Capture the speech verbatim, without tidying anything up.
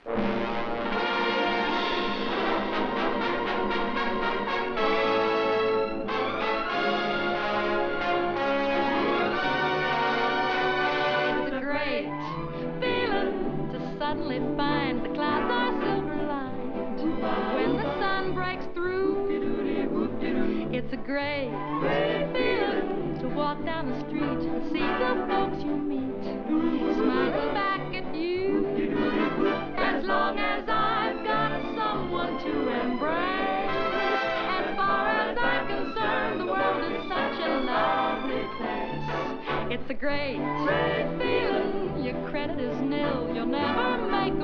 Suddenly find the clouds are silver lined. When the sun breaks through, it's a great, great feeling to walk down the street and see the folks you meet smiling back at you. As long as I've got someone to embrace, as far as I'm concerned, the world is such a lovely place. It's a great, great feeling. Your credit is nil, you'll never make